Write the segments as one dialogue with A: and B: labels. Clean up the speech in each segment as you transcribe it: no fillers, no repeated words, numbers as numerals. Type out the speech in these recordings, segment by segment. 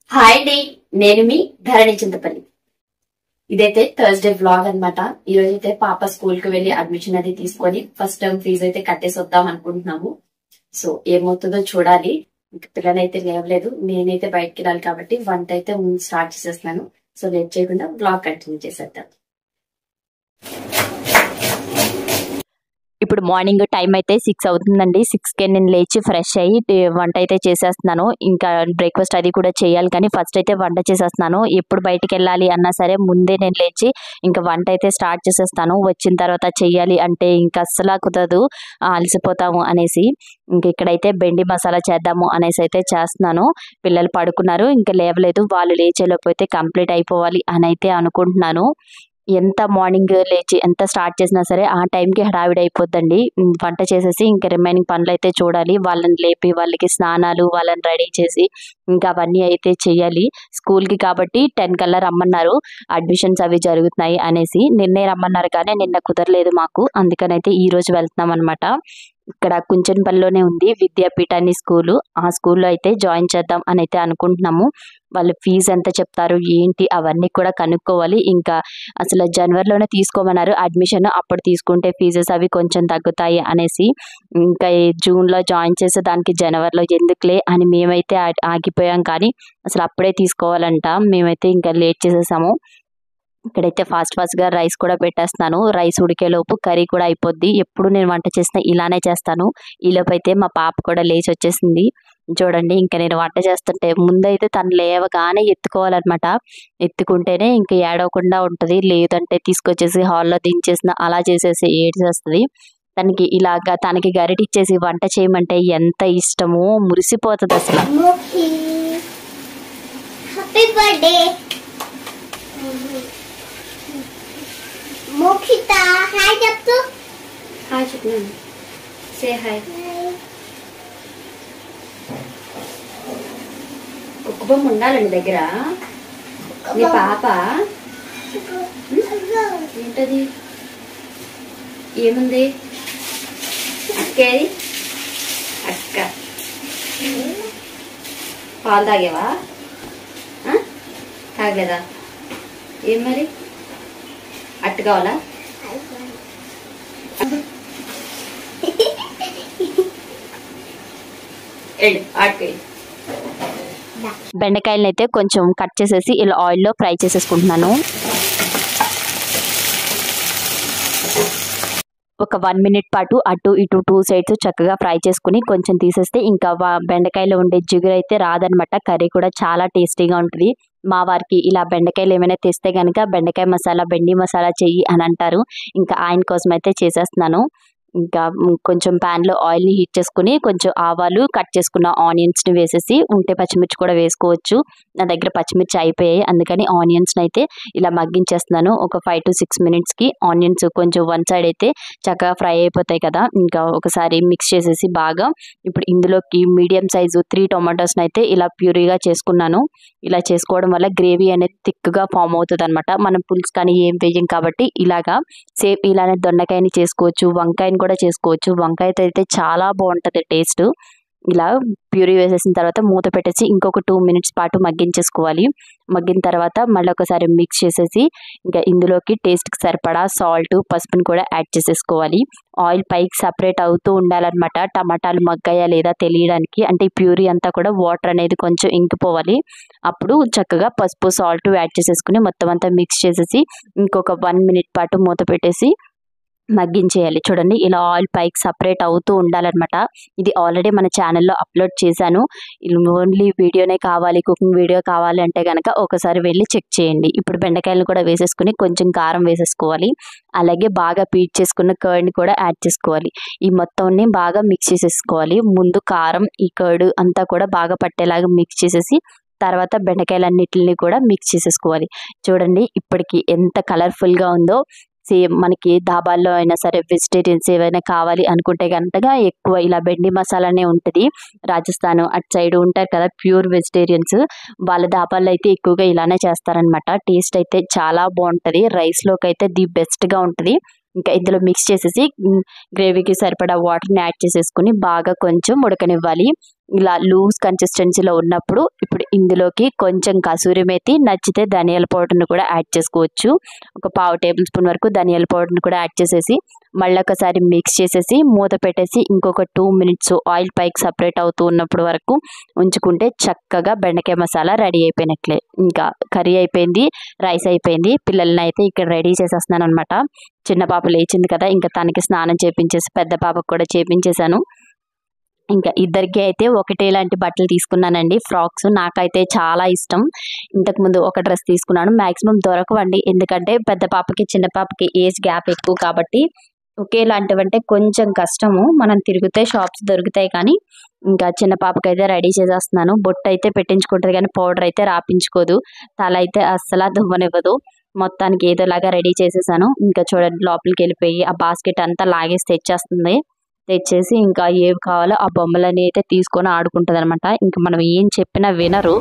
A: Hi అండి, నేను మీ ధరణి చింతపల్లి. ఇదైతే థర్స్డే వ్లాగ్ అనమాట. ఈ రోజు అయితే పాప స్కూల్ కి వెళ్లి అడ్మిషన్ అది తీసుకొని ఫస్ట్ టర్మ్ ఫీజు అయితే కట్టేసి వద్దాం అనుకుంటున్నాము. సో ఏమవుతుందో చూడాలి. పిల్లలైతే లేవలేదు, నేనైతే బయటకి వెళ్ళాలి కాబట్టి వంట అయితే స్టార్ట్ చేసేస్తున్నాను. సో లేట్ చేయకుండా వ్లాగ్ కంటిన్యూ చేసేద్దాం.
B: ఇప్పుడు మార్నింగ్ టైం అయితే 6 అవుతుందండి. 6కే నేను లేచి ఫ్రెష్ అయ్యి వంట అయితే చేసేస్తున్నాను. ఇంకా బ్రేక్ఫాస్ట్ అది కూడా చేయాలి, కానీ ఫస్ట్ అయితే వంట చేసేస్తున్నాను. ఎప్పుడు బయటికి వెళ్ళాలి అన్నా సరే ముందే నేను లేచి ఇంకా వంట అయితే స్టార్ట్ చేసేస్తాను. వచ్చిన తర్వాత చెయ్యాలి అంటే ఇంకా అస్సలు కుదరదు, అలసిపోతాము అనేసి ఇంక ఇక్కడైతే బెండి మసాలా చేద్దాము అనేసి అయితే చేస్తున్నాను. పిల్లలు పడుకున్నారు, ఇంకా లేవలేదు. వాళ్ళు లేచేలోపు అయితే కంప్లీట్ అయిపోవాలి అని అయితే అనుకుంటున్నాను. ఎంత మార్నింగ్ లేచి ఎంత స్టార్ట్ చేసినా సరే ఆ టైంకి హడావిడి అయిపోద్దండి. వంట చేసేసి ఇంకా రిమైనింగ్ పనులు అయితే చూడాలి. వాళ్ళని లేపి వాళ్ళకి స్నానాలు, వాళ్ళని రెడీ చేసి ఇంకా అవన్నీ అయితే చెయ్యాలి. స్కూల్కి కాబట్టి 10 కల్లా రమ్మన్నారు, అడ్మిషన్స్ అవి జరుగుతున్నాయి అనేసి. నిన్నే రమ్మన్నారు కానీ నిన్న కుదరలేదు మాకు, అందుకనైతే ఈ రోజు వెళ్తున్నాం అనమాట. ఇక్కడ కుంచన్పల్లిలోనే ఉంది విద్యాపీఠాన్ని స్కూలు. ఆ స్కూల్లో అయితే జాయిన్ చేద్దాం అని అయితే అనుకుంటున్నాము. వాళ్ళు ఫీజు ఎంత చెప్తారు ఏంటి అవన్నీ కూడా కనుక్కోవాలి. ఇంకా అసలు జనవరిలోనే తీసుకోమన్నారు అడ్మిషన్, అప్పుడు తీసుకుంటే ఫీజెస్ అవి కొంచెం తగ్గుతాయి అనేసి. ఇంకా జూన్లో జాయిన్ చేసే దానికి జనవరిలో ఎందుకులే అని మేమైతే ఆగిపోయాం, కానీ అసలు అప్పుడే తీసుకోవాలంట. మేమైతే ఇంకా లేట్ చేసేసాము. ఇక్కడైతే ఫాస్ట్గా రైస్ కూడా పెట్టేస్తున్నాను. రైస్ ఉడికేలోపు కర్రీ కూడా అయిపోద్ది. ఎప్పుడు నేను వంట చేసినా ఇలానే చేస్తాను. ఈలోపు అయితే మా పాప కూడా లేచి వచ్చేసింది. చూడండి, ఇంకా నేను వంట చేస్తుంటే ముందైతే తను లేవగానే ఎత్తుకోవాలన్నమాట. ఎత్తుకుంటేనే ఇంకా ఏడవకుండా ఉంటుంది, లేదంటే తీసుకొచ్చేసి హాల్లో దించేసిన అలా చేసేసి ఏడ్చేస్తుంది. తనకి గరిటిచ్చేసి వంట చేయమంటే ఎంత ఇష్టమో, మురిసిపోతుంది అసలు.
C: మోక్షిత హాయ్ చెప్తూ.
A: హాయ్ చెప్పండి, సే హాయ్. కుక్క బొమ్మ ఉండాలండి దగ్గర. నీ పాప ఏంటది, ఏముంది? అక్కేది అక్క. పాలు తాగేవా? తాగలేదా? ఏం మరి అట్టు కావాలా?
B: బెండకాయలను అయితే కొంచెం కట్ చేసేసి ఇలా ఆయిల్లో ఫ్రై చేసేసుకుంటున్నాను. ఒక 1 మినిట్ పాటు అటు ఇటు 2 సైడ్స్ చక్కగా ఫ్రై చేసుకుని కొంచెం తీసేస్తే ఇంకా బెండకాయలో ఉండే జిగురు అయితే రాదనమాట. కర్రీ కూడా చాలా టేస్టీగా ఉంటుంది. మా వారికి ఇలా బెండకాయలు ఏమైనా తెస్తే కనుక బెండకాయ మసాలా, బెండి మసాలా చెయ్యి అని అంటారు. ఇంకా ఆయన కోసం అయితే చేసేస్తున్నాను. ఇంకా కొంచెం ప్యాన్లో ఆయిల్ని హీట్ చేసుకుని కొంచెం ఆవాలు, కట్ చేసుకున్న ఆనియన్స్ని వేసేసి, ఉంటే పచ్చిమిర్చి కూడా వేసుకోవచ్చు. నా దగ్గర పచ్చిమిర్చి అయిపోయాయి, అందుకని ఆనియన్స్ని అయితే ఇలా మగ్గించేస్తున్నాను. ఒక 5 to 6 మినిట్స్కి ఆనియన్స్ కొంచెం వన్ సైడ్ అయితే చక్కగా ఫ్రై అయిపోతాయి కదా. ఇంకా ఒకసారి మిక్స్ చేసేసి బాగా ఇప్పుడు ఇందులోకి మీడియం సైజు 3 టొమాటోస్ని అయితే ఇలా ప్యూరీగా చేసుకున్నాను. ఇలా చేసుకోవడం వల్ల గ్రేవీ అనేది థిక్గా ఫామ్ అవుతుంది అనమాట. మనం పులుసు కానీ ఏం వేయం కాబట్టి ఇలాగా సేమ్ ఇలానే దొండకాయని చేసుకోవచ్చు, వంకాయని కూడా చేసుకోవచ్చు. వంకాయతో అయితే చాలా బాగుంటుంది టేస్ట్. ఇలా ప్యూరీ వేసేసిన తర్వాత మూత పెట్టేసి ఇంకొక 2 మినిట్స్ పాటు మగ్గించేసుకోవాలి. మగ్గిన తర్వాత మళ్ళీ ఒకసారి మిక్స్ చేసేసి ఇంకా ఇందులోకి టేస్ట్కి సరిపడా సాల్ట్, పసుపుని కూడా యాడ్ చేసేసుకోవాలి. ఆయిల్ పైకి సపరేట్ అవుతూ ఉండాలన్నమాట, టమాటాలు మగ్గాయా లేదా తెలియడానికి. అంటే ఈ ప్యూరీ అంతా కూడా వాటర్ అనేది కొంచెం ఇంకిపోవాలి. అప్పుడు చక్కగా పసుపు, సాల్ట్ యాడ్ చేసేసుకుని మొత్తం అంతా మిక్స్ చేసేసి ఇంకొక 1 మినిట్ పాటు మూత పెట్టేసి మగ్గించేయాలి. చూడండి, ఇలా ఆయిల్ పైకి సపరేట్ అవుతూ ఉండాలన్నమాట. ఇది ఆల్రెడీ మన ఛానల్లో అప్లోడ్ చేశాను. ఓన్లీ వీడియోనే కావాలి, కుకింగ్ వీడియో కావాలి అంటే కనుక ఒకసారి వెళ్ళి చెక్ చేయండి. ఇప్పుడు బెండకాయలు కూడా వేసేసుకుని కొంచెం కారం వేసేసుకోవాలి. అలాగే బాగా పీట్ చేసుకున్న కర్డ్ని కూడా యాడ్ చేసుకోవాలి. ఈ మొత్తాన్ని బాగా మిక్స్ చేసేసుకోవాలి. ముందు కారం, ఈ కర్డ్ అంతా కూడా బాగా పట్టేలాగా మిక్స్ చేసేసి తర్వాత బెండకాయలన్నిటిని కూడా మిక్స్ చేసేసుకోవాలి. చూడండి, ఇప్పటికి ఎంత కలర్ఫుల్గా ఉందో. సేమ్ మనకి ధాబాల్లో అయినా సరే వెజిటేరియన్స్ ఏవైనా కావాలి అనుకుంటే కనుక ఎక్కువ ఇలా బెండి మసాలానే ఉంటుంది. రాజస్థాన్ అటు సైడ్ ఉంటారు కదా ప్యూర్ వెజిటేరియన్స్, వాళ్ళ ధాబాల్లో అయితే ఎక్కువగా ఇలానే చేస్తారనమాట. టేస్ట్ అయితే చాలా బాగుంటుంది. రైస్లోకి అయితే ది బెస్ట్గా ఉంటుంది. ఇంకా ఇందులో మిక్స్ చేసేసి గ్రేవీకి సరిపడా వాటర్ని యాడ్ చేసేసుకుని బాగా కొంచెం ఉడకనివ్వాలి. ఇలా లూజ్ కన్సిస్టెన్సీలో ఉన్నప్పుడు ఇప్పుడు ఇందులోకి కొంచెం కసూరి మేతి, నచ్చితే ధనియాల పౌడర్ని కూడా యాడ్ చేసుకోవచ్చు. ఒక 1/2 టేబుల్ స్పూన్ వరకు ధనియాల పౌడర్ని కూడా యాడ్ చేసేసి మళ్ళీ ఒకసారి మిక్స్ చేసేసి మూత పెట్టేసి ఇంకొక 2 మినిట్స్ ఆయిల్ పైకి సపరేట్ అవుతూ ఉన్నప్పుడు వరకు ఉంచుకుంటే చక్కగా బెండకాయ మసాలా రెడీ అయిపోయినట్లే. ఇంకా కర్రీ అయిపోయింది, రైస్ అయిపోయింది. పిల్లల్ని అయితే ఇక్కడ రెడీ చేసేస్తున్నాను అనమాట. చిన్న పాప లేచింది కదా, ఇంకా తనకి స్నానం చేపించేసి పెద్ద పాపకు కూడా చేపించేశాను. ఇంకా ఇద్దరికి అయితే ఒకటే లాంటి బట్టలు తీసుకున్నానండి, ఫ్రాక్స్. నాకైతే చాలా ఇష్టం. ఇంతకుముందు ఒక డ్రెస్ తీసుకున్నాను, మ్యాక్సిమం దొరకవండి, ఎందుకంటే పెద్ద పాపకి చిన్న పాపకి ఏజ్ గ్యాప్ ఎక్కువ కాబట్టి ఒకేలాంటివంటే కొంచెం కష్టము. మనం తిరిగితే షాప్స్ దొరుకుతాయి, కానీ ఇంకా చిన్న పాపకైతే రెడీ చేసేస్తున్నాను. బొట్టు అయితే పెట్టించుకుంటుంది కానీ పౌడర్ అయితే రాపించుకోదు, తల అయితే అస్సలు దువ్వనివ్వదు. మొత్తానికి ఏదోలాగా రెడీ చేసేసాను. ఇంకా చూడండి లోపలికి వెళ్ళిపోయి ఆ బాస్కెట్ అంతా లాగేసి తెచ్చేస్తుంది. తెచ్చేసి ఇంకా ఏవి కావాలో ఆ బొమ్మలని అయితే తీసుకొని ఆడుకుంటుంది అనమాట. ఇంకా మనం ఏం చెప్పినా వినరు.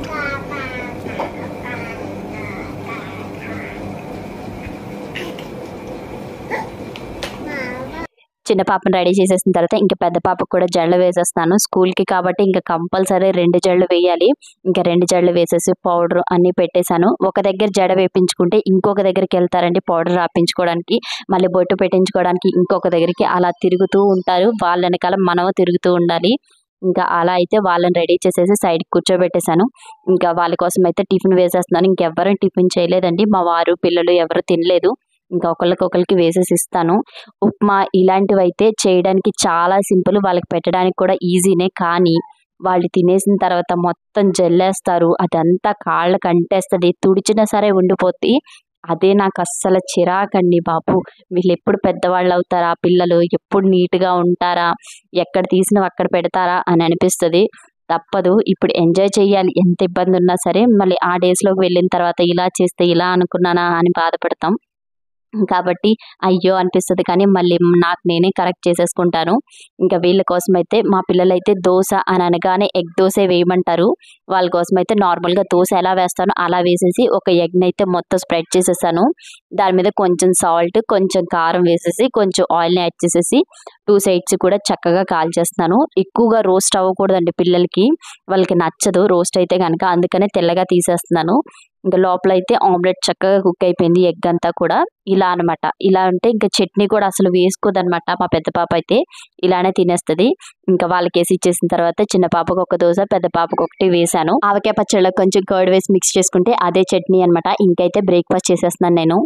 B: చిన్న పాపను రెడీ చేసేసిన తర్వాత ఇంకా పెద్ద పాపకు కూడా జడలు వేసేస్తాను. స్కూల్కి కాబట్టి ఇంకా కంపల్సరీ 2 జడలు వేయాలి. ఇంకా 2 జడలు వేసేసి పౌడర్ అన్నీ పెట్టేశాను. ఒక దగ్గర జడ వేపించుకుంటే ఇంకొక దగ్గరికి వెళ్తారండి పౌడర్ రాపించుకోవడానికి, మళ్ళీ బొట్టు పెట్టించుకోవడానికి ఇంకొక దగ్గరికి, అలా తిరుగుతూ ఉంటారు. వాళ్ళ వెనకాల మనము తిరుగుతూ ఉండాలి. ఇంకా అలా అయితే వాళ్ళని రెడీ చేసేసి సైడ్కి కూర్చోబెట్టేశాను. ఇంకా వాళ్ళ కోసం అయితే టిఫిన్ వేసేస్తున్నాను. ఇంకెవ్వరూ టిఫిన్ చేయలేదండి, మా వారు పిల్లలు ఎవరు తినలేదు. ఇంకా ఒకరికి వేసేసి ఇస్తాను. ఉప్మా ఇలాంటివి అయితే చేయడానికి చాలా సింపుల్, వాళ్ళకి పెట్టడానికి కూడా ఈజీనే. కానీ వాళ్ళు తినేసిన తర్వాత మొత్తం జల్లేస్తారు, అదంతా కాళ్ళకు అంటేస్తుంది, తుడిచినా సరే ఉండిపోద్ది. అదే నాకు అస్సలు చిరాకండి బాబు. వీళ్ళు ఎప్పుడు పెద్దవాళ్ళు అవుతారా, పిల్లలు ఎప్పుడు నీట్గా ఉంటారా, ఎక్కడ తీసినా అక్కడ పెడతారా అని అనిపిస్తుంది. తప్పదు, ఇప్పుడు ఎంజాయ్ చేయాలి. ఎంత ఇబ్బంది ఉన్నా సరే మళ్ళీ ఆ డేస్లోకి వెళ్ళిన తర్వాత ఇలా చేస్తే ఇలా అనుకున్నానా అని బాధపడతాం. కాబట్టి అయ్యో అనిపిస్తుంది, కానీ మళ్ళీ నాకు నేనే కరెక్ట్ చేసేసుకుంటాను. ఇంకా వీళ్ళ కోసం అయితే మా పిల్లలైతే దోశ అని అనగానే ఎగ్ దోశ వేయమంటారు. వాళ్ళ కోసం అయితే నార్మల్గా దోశ ఎలా వేస్తానో అలా వేసేసి ఒక ఎగ్ని అయితే మొత్తం స్ప్రెడ్ చేసేసాను. దాని మీద కొంచెం సాల్ట్, కొంచెం కారం వేసేసి కొంచెం ఆయిల్ని యాడ్ చేసేసి 2 సైడ్స్ కూడా చక్కగా కాల్చేస్తున్నాను. ఎక్కువగా రోస్ట్ అవ్వకూడదండి, పిల్లలకి వాళ్ళకి నచ్చదు రోస్ట్ అయితే కనుక, అందుకనే తెల్లగా తీసేస్తున్నాను. ఇంకా లోపల అయితే ఆమ్లెట్ చక్కగా కుక్ అయిపోయింది, ఎగ్ అంతా కూడా. ఇలా అనమాట. ఇలా అంటే ఇంకా చట్నీ కూడా అసలు వేసుకోదనమాట. మా పెద్ద పాప అయితే ఇలానే తినేస్తుంది. ఇంకా వాళ్ళకి వేసి ఇచ్చేసిన తర్వాత చిన్న పాపకు ఒక దోశ, పెద్ద పాపకు ఒకటి వేసాను. ఆవకాయ పచ్చడిలో కొంచెం కర్డ్ వేసి మిక్స్ చేసుకుంటే అదే చట్నీ అనమాట. ఇంకైతే బ్రేక్ఫాస్ట్ చేసేస్తున్నాను నేను.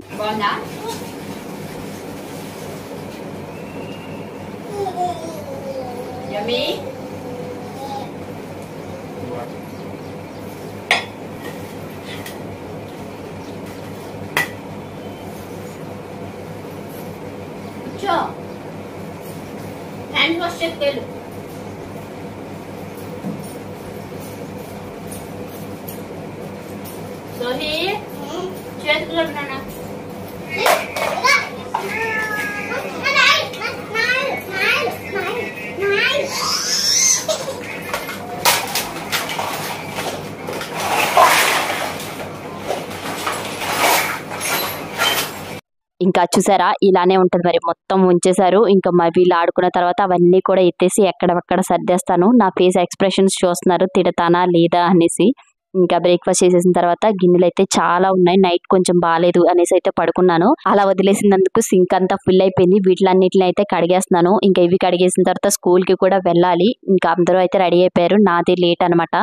A: హ్యాండ్ వాష్ చేస్తాను. సోహి చేతులు ఉన్నానా?
B: ఇంకా చూసారా ఇలానే ఉంటుంది మరి, మొత్తం ఉంచేశారు. ఇంకా మరి వీళ్ళు ఆడుకున్న తర్వాత అవన్నీ కూడా ఎత్తేసి ఎక్కడక్కడ సర్దేస్తాను. నా ఫేస్ ఎక్స్ప్రెషన్స్ చూస్తున్నారు, తిడతానా లేదా అనేసి. ఇంకా బ్రేక్ఫాస్ట్ చేసేసిన తర్వాత గిన్నెలు అయితే చాలా ఉన్నాయి, నైట్ కొంచెం బాగాలేదు అనేసి అయితే పడుకున్నాను. అలా వదిలేసినందుకు సింక్ అంతా ఫుల్ అయిపోయింది. వీటిలన్నిటిని అయితే కడిగేస్తున్నాను. ఇంకా ఇవి కడిగేసిన తర్వాత స్కూల్కి కూడా వెళ్ళాలి. ఇంకా అందరూ అయితే రెడీ అయిపోయారు, నాది లేట్ అనమాట.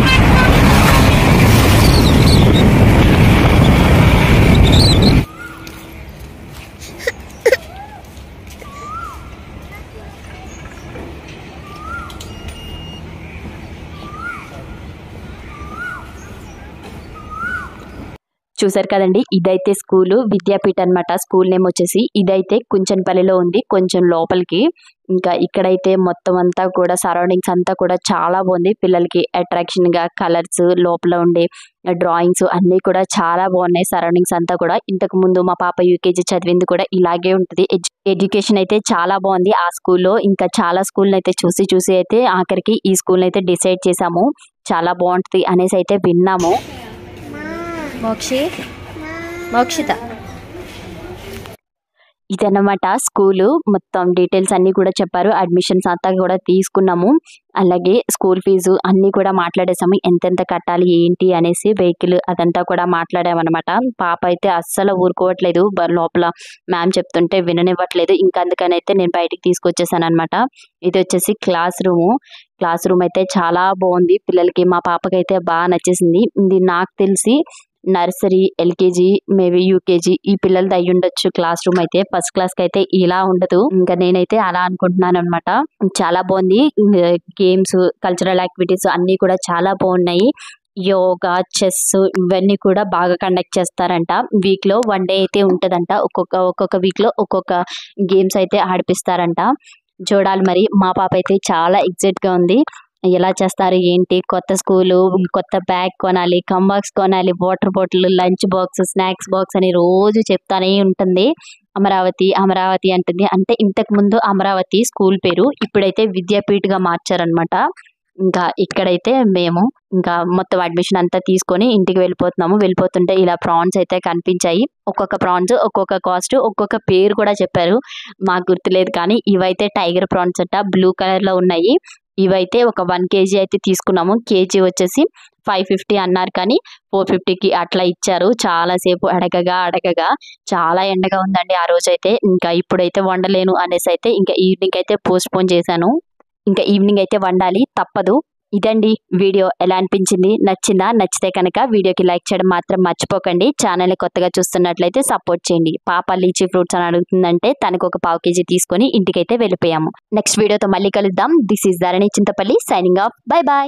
B: చూసారు కదండి, ఇదైతే స్కూలు, విద్యాపీఠ అనమాట. స్కూల్ నేమ్ వచ్చేసి. ఇదైతే కుంచన్పల్లిలో ఉంది, కొంచెం లోపలికి. ఇంకా ఇక్కడైతే మొత్తం అంతా కూడా సరౌండింగ్స్ అంతా కూడా చాలా బాగుంది. పిల్లలకి అట్రాక్షన్ గా కలర్స్, లోపల ఉండే డ్రాయింగ్స్ అన్నీ కూడా చాలా బాగున్నాయి. సరౌండింగ్స్ అంతా కూడా. ఇంతకు ముందు మా పాప యూకేజీ చదివింది కూడా ఇలాగే ఉంటుంది. ఎడ్యుకేషన్ అయితే చాలా బాగుంది ఆ స్కూల్లో. ఇంకా చాలా స్కూల్ని అయితే చూసి అయితే ఆఖరికి ఈ స్కూల్ని అయితే డిసైడ్ చేసాము. చాలా బాగుంటుంది అనేసి అయితే విన్నాము. మోక్షిత ఇదన్నమాట స్కూలు మొత్తం డీటెయిల్స్ అన్నీ కూడా చెప్పారు. అడ్మిషన్స్ అంతా కూడా తీసుకున్నాము. అలాగే స్కూల్ ఫీజు అన్నీ కూడా మాట్లాడేసాము. ఎంతెంత కట్టాలి ఏంటి అనేసి వెహికల్ అదంతా కూడా మాట్లాడామన్నమాట. పాప అయితే అస్సలు ఊరుకోవట్లేదు. లోపల మ్యామ్ చెప్తుంటే విననివ్వట్లేదు. ఇంకా అందుకని అయితే నేను బయటికి తీసుకొచ్చేసాను అనమాట. ఇది వచ్చేసి క్లాస్ రూమ్ అయితే చాలా బాగుంది. పిల్లలకి మా పాపకైతే బాగా నచ్చేసింది. ఇది నాకు తెలిసి నర్సరీ, ఎల్కేజీ, మేబీ యూకేజీ ఈ పిల్లలది అయ్యి ఉండొచ్చు క్లాస్ రూమ్ అయితే. ఫస్ట్ క్లాస్ కి అయితే ఇలా ఉండదు. ఇంకా నేనైతే అలా అనుకుంటున్నాను అనమాట. చాలా బాగుంది. గేమ్స్, కల్చరల్ యాక్టివిటీస్ అన్ని కూడా చాలా బాగున్నాయి. యోగా, చెస్ ఇవన్నీ కూడా బాగా కండక్ట్ చేస్తారంట. వీక్ లో 1 డే అయితే ఉంటదంట. ఒక్కొక్క వీక్ లో ఒక్కొక్క గేమ్స్ అయితే ఆడిపిస్తారంట. చూడాలి మరి. మా పాప అయితే చాలా ఎక్సైట్ గా ఉంది. ఎలా చేస్తారు ఏంటి, కొత్త స్కూలు, కొత్త బ్యాగ్ కొనాలి, కంబాక్స్ కొనాలి, water bottle, lunch box, snacks box అని రోజు చెప్తానే ఉంటుంది. అమరావతి అంటుంది. అంటే ఇంతకు ముందు అమరావతి స్కూల్ పేరు, ఇప్పుడైతే విద్యాపీఠ్ గా మార్చారనమాట. ఇంకా ఇక్కడైతే మేము ఇంకా మొత్తం అడ్మిషన్ అంతా తీసుకొని ఇంటికి వెళ్ళిపోతున్నాము. వెళ్ళిపోతుంటే ఇలా ప్రాన్స్ అయితే కనిపించాయి. ఒక్కొక్క ప్రాన్స్ ఒక్కొక్క కాస్ట్, ఒక్కొక్క పేరు కూడా చెప్పారు. మాకు గుర్తులేదు కానీ ఇవైతే టైగర్ ప్రాన్స్ అంట. బ్లూ కలర్ లో ఉన్నాయి. ఇవైతే ఒక 1 kg అయితే తీసుకున్నాము. కేజీ వచ్చేసి 550 అన్నారు కానీ 450కి అట్లా ఇచ్చారు. చాలా సేపు అడగగా చాలా ఎండగా ఉందండి ఆ రోజైతే. ఇంకా ఇప్పుడైతే వండలేను అనేసి అయితే ఇంకా ఈవినింగ్ అయితే పోస్ట్ పోన్ చేశాను. ఇంకా ఈవినింగ్ అయితే వండాలి, తప్పదు. ఇదండి వీడియో. ఎలా అనిపించింది? నచ్చిందా? నచ్చితే కనుక వీడియోకి లైక్ చేయడం మాత్రం మర్చిపోకండి. ఛానల్ కొత్తగా చూస్తున్నట్లయితే సపోర్ట్ చేయండి. పాప లీచీ ఫ్రూట్స్ అని అడుగుతుందంటే తనకు ఒక 1/4 kg తీసుకొని ఇంటికైతే వెళ్ళిపోయాము. నెక్స్ట్ వీడియోతో మళ్ళీ కలుద్దాం. This is Dharani Chintapalli signing off. Bye bye.